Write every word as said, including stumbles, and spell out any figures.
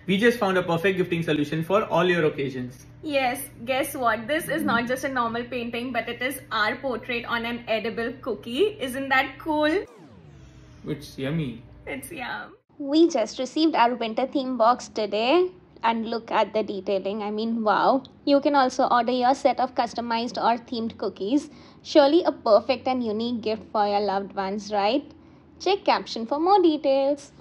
We just found a perfect gifting solution for all your occasions. Yes, guess what? This is not just a normal painting, but it is our portrait on an edible cookie. Isn't that cool? It's yummy. It's yum. We just received our winter theme box today. And look at the detailing. I mean, wow. You can also order your set of customized or themed cookies. Surely a perfect and unique gift for your loved ones, right? Check caption for more details.